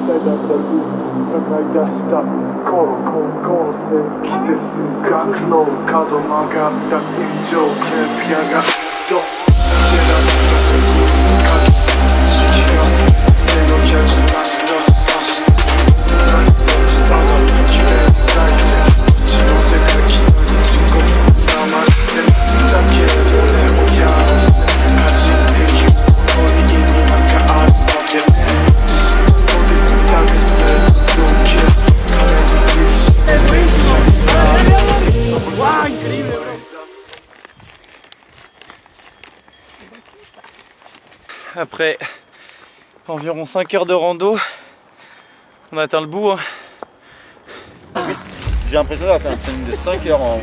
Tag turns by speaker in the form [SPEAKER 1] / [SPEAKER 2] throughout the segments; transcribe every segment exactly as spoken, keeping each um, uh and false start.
[SPEAKER 1] Après environ cinq heures de rando, on a atteint le bout. Hein.
[SPEAKER 2] J'ai l'impression d'avoir fait un training de cinq heures en...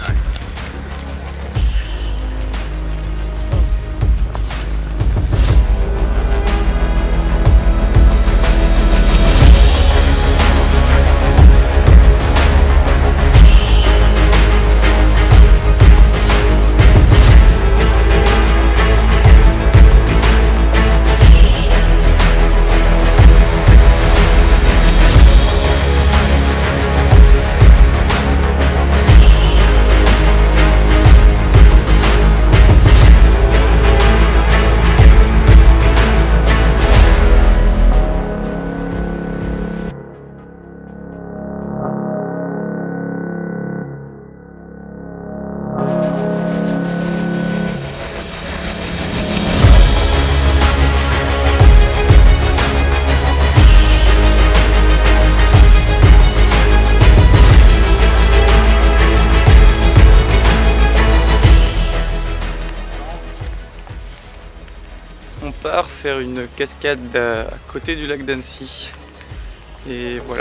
[SPEAKER 1] On part faire une cascade à côté du lac d'Annecy. Et voilà.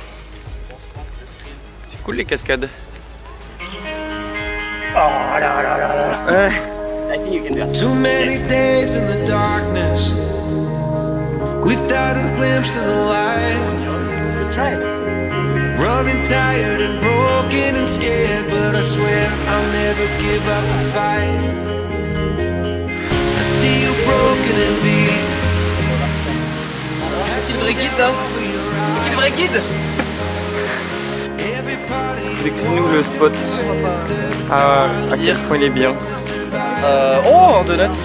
[SPEAKER 1] C'est cool les cascades.
[SPEAKER 3] Oh là là là là.
[SPEAKER 1] Ouais.
[SPEAKER 4] Too many days in the darkness without a glimpse of the light. Running tired and broken and scared, but I swear I'll never give up the fight. See you broken and beat.
[SPEAKER 3] Qui le vrai guide là? Qui le vrai guide?
[SPEAKER 1] Décris-nous le spot. Ah, à quel point il est bien.
[SPEAKER 3] Euh, oh, un donut.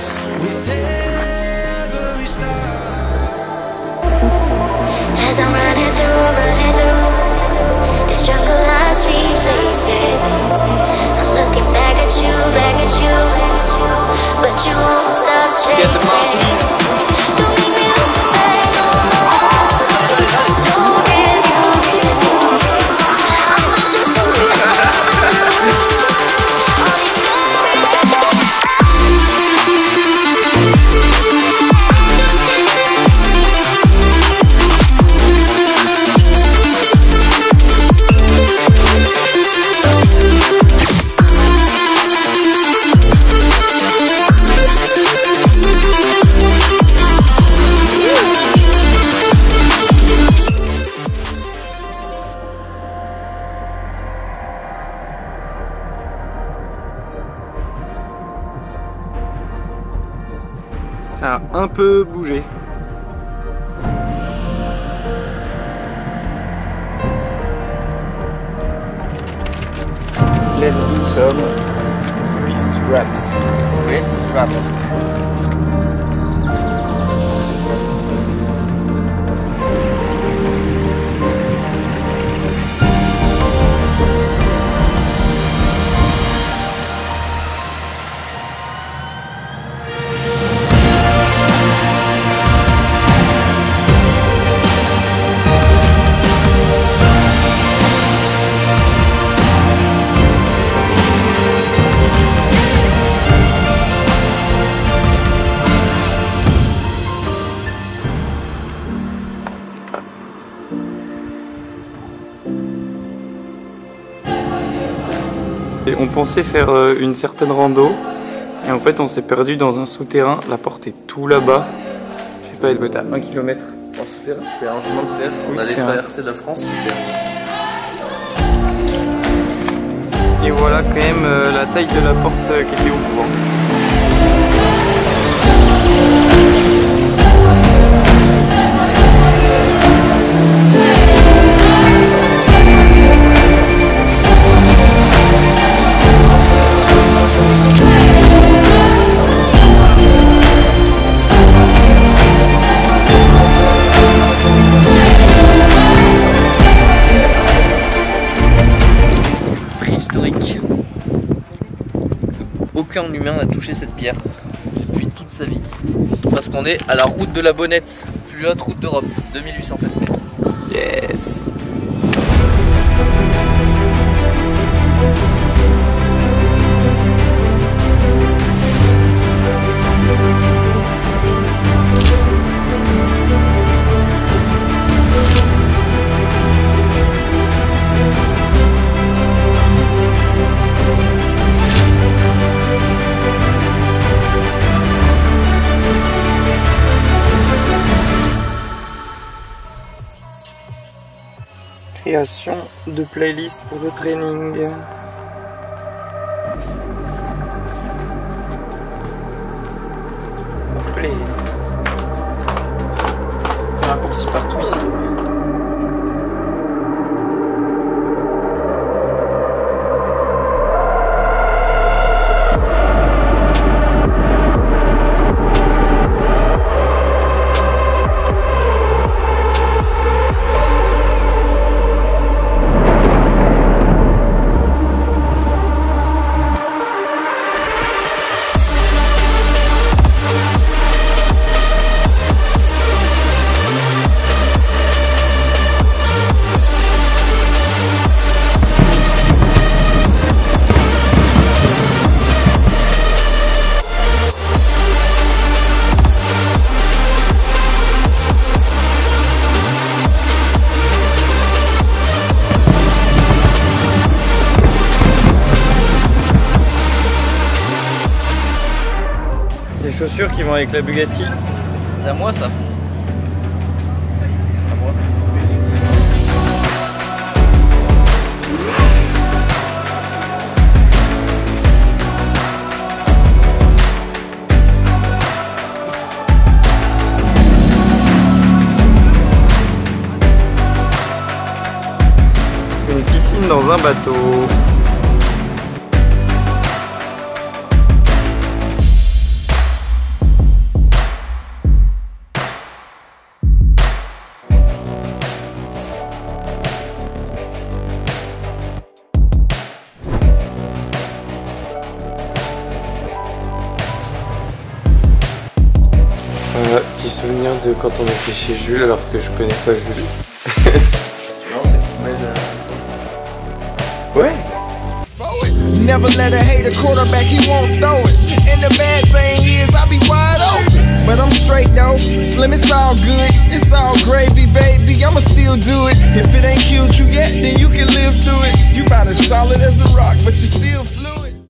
[SPEAKER 5] As I'm running through, running through this jungle, I see faces. I'm looking back at you, back at you, but you won't stop chasing. Don't make me look back no more. No review is easy. I'm looking for you.
[SPEAKER 1] Ça a un peu bougé. Let's do some wrist wraps.
[SPEAKER 3] Wrist wraps.
[SPEAKER 1] Et on pensait faire une certaine rando et en fait on s'est perdu dans un souterrain, la porte est tout là-bas, je sais pas, elle doit être à un kilomètre.
[SPEAKER 3] En souterrain, c'est un chemin de fer, on
[SPEAKER 1] Oui,
[SPEAKER 3] allait
[SPEAKER 1] un...
[SPEAKER 3] traverser la France souterrain.
[SPEAKER 1] Et voilà quand même euh, la taille de la porte euh, qui était au courant.
[SPEAKER 3] aucun humain n'a touché cette pierre depuis toute sa vie. Parce qu'on est à la route de la Bonnette, plus haute route d'Europe, deux mille huit cent sept mètres.
[SPEAKER 1] Yes. Création de playlist pour le training. Play. Raccourci partout ici. Les chaussures qui vont avec la Bugatti.
[SPEAKER 3] C'est à moi ça. À moi.
[SPEAKER 1] Une piscine dans un bateau. Euh, petit souvenir de quand on était chez Jules alors que je connais pas Jules.
[SPEAKER 3] Non, c'est une belle.
[SPEAKER 1] Ouais.
[SPEAKER 6] Never let a hater quarterback, he won't throw it. And the bad thing is, I be wide open. But I'm straight though, Slim, it's all good. It's all gravy, baby, I'ma still do it. If it ain't killed you yet, then you can live through it. You about as solid as a rock, but you still